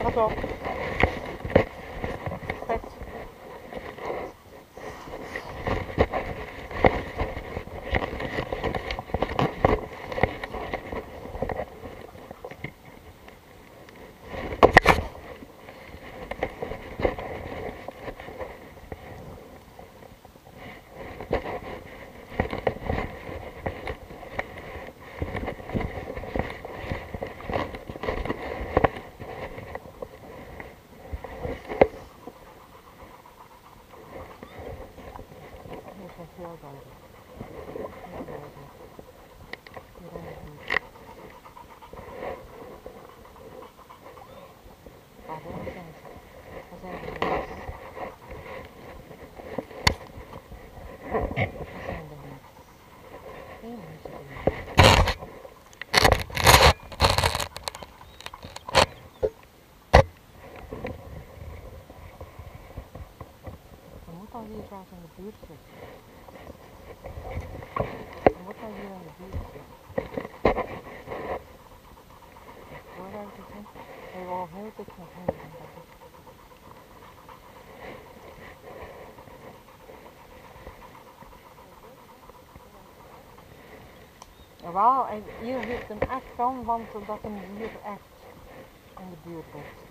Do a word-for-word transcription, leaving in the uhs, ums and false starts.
Pas op. Pet. Dat is heel duidelijk. Heel duidelijk. Hier in de buurt. Waarom zijn ze? Waar zijn de mensen? Waar zijn de mensen? Geen mensen hier. Er moet al hier trouwens in de buurt zitten. Er moet al hier in de buurt zitten. Vooruit te zien. Ik wil heel dik naar binnen. Jawel, en hier zit hem echt van, want dat hem hier echt in de buurt ligt.